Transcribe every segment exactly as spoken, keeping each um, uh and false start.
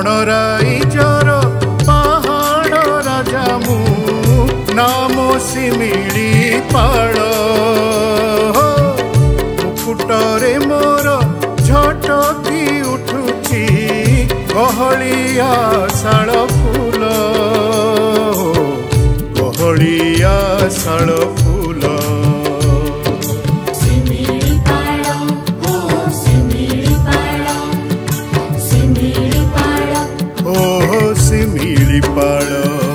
बणराइजर पहाड़ राजा मु नाम शिमिलीपाल मुकुटरे मोर झटकी उठुची गहलिया शाल फूल गहलिया शाल फूल ओ शिमिलीपाल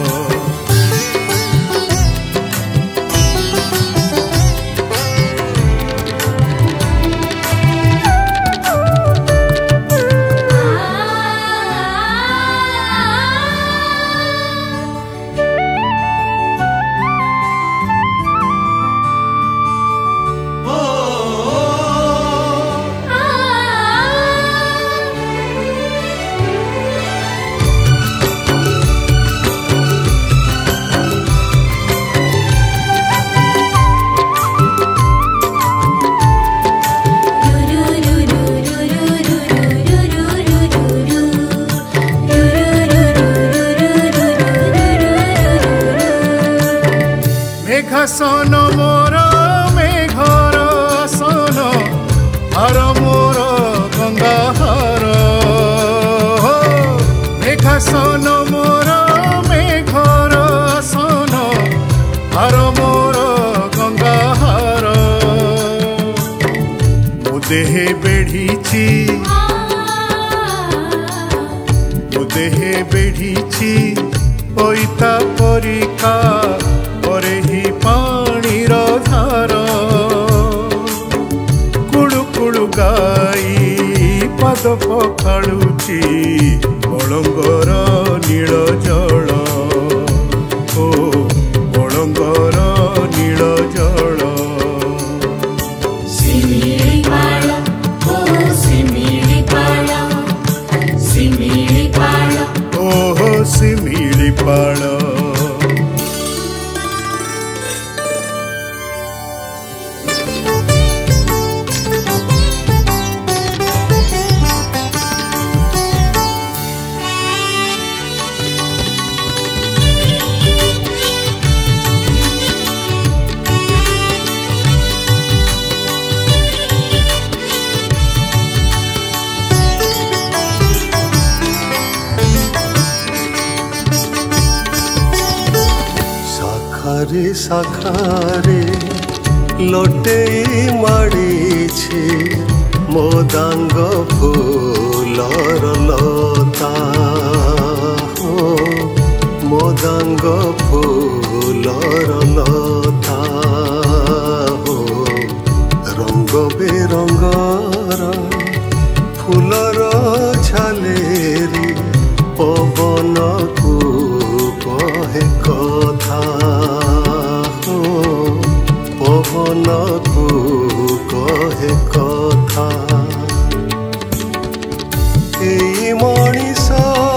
मेघासन मोर मेघर आसन हार मोर गंगाहार मेघासन मोर मेघर आसन हार मोर गंगाहार मो देहे बेढ़ीची मो देहे बेढ़ीची पैता परिका परे ही पानीर धार कुळु कुळु गाई पाद पखाड़ुची बळंगर नील जल ओ बळंगर नील जल शिमिलीपाल ओ शिमिलीपाल शिमिलीपाल ओहो शिमिलीपाल शाखारे शाखारे लोटे माड़ीछे मोदांग फूलर लता हो मोदांग फूलर लता हो रंग बेरंगर फूलर झालेरी पवन को कहे कथा हो पवन को कहे कथा एई मणिष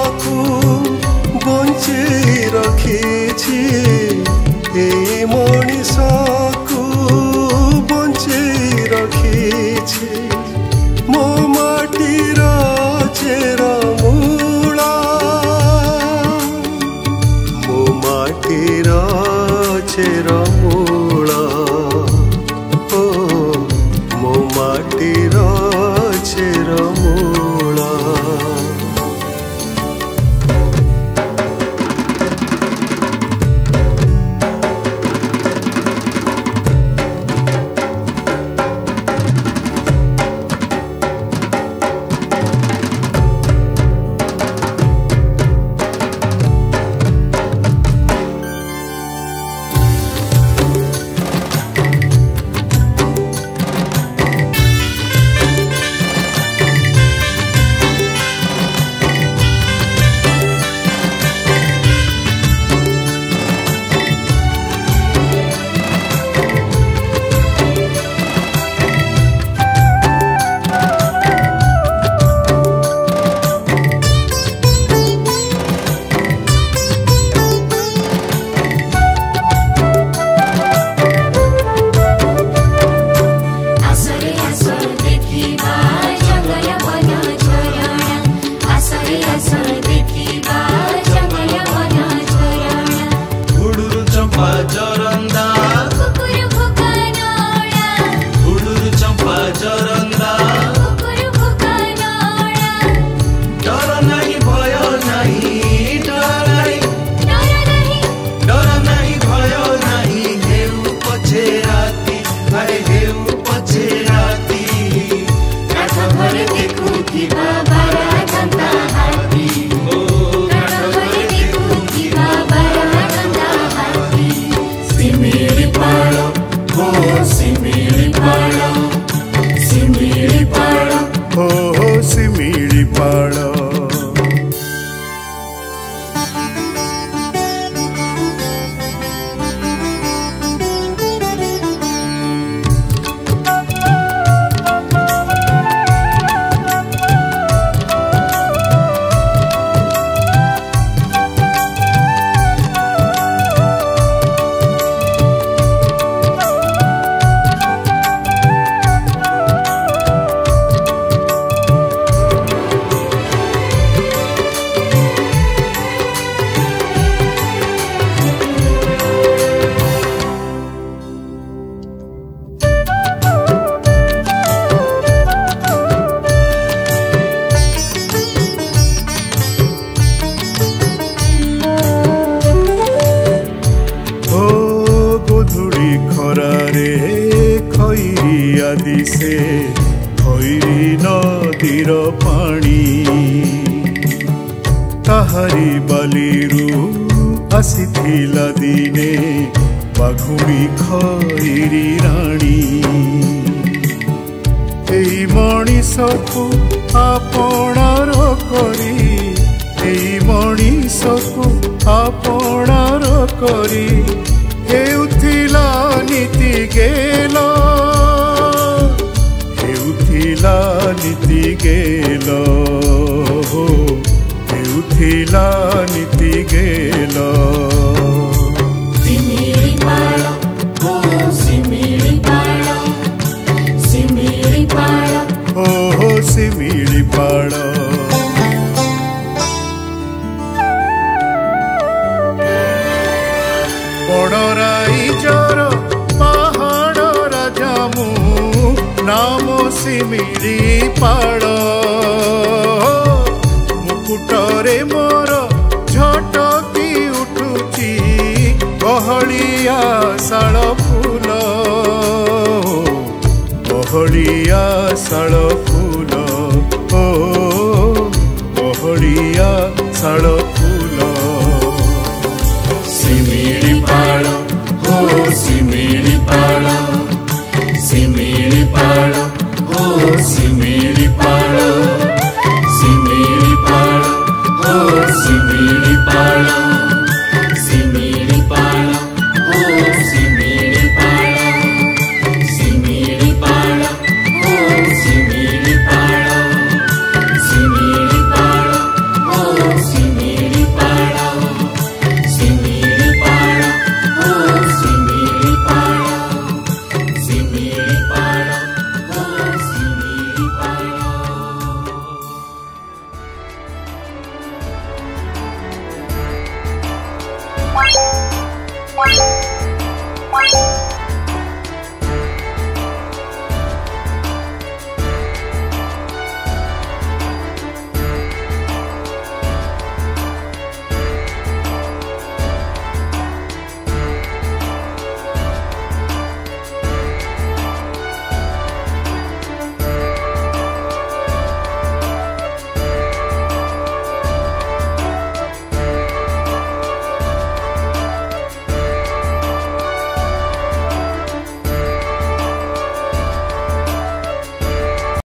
दिसे भैरी नदीर पानी ताहारी बालीरू आसीथिला दिने बाघुमी खैरी राणी एई मणिषकु आपणार करी एई मणिषकु आपणार करी हेउथिला नीति गेल हेउथिला नीति गेल हेउथिला नीति गेल सिमिळीपाळ ओ सिमिळीपाळ सिमिळीपाळ ओ सिमिळीपाळ बड़राई जर पहाड़ राजामु नाम सिमिळीपाळ मुकुटरे मोर झटकी उठुची बहलिया शाल फूल बहलिया शाल फूल ओ बहलिया शाल फूल सिमिळीपाळ ओ सिमिळीपाळ सिमिळीपाळ ओ सिमिळीपाळ सिमिळीपाळ ओ सिमिळीपाळ सिमिळीपाळ ओ सिमिळीपाळ सिमिळीपाळ ओ सिमिळीपाळ सिमिळीपाळ ओ सिमिळीपाळ सिमिळीपाळ ओ सिमिळीपाळ सिमिळीपाळ ओ सिमिळीपाळ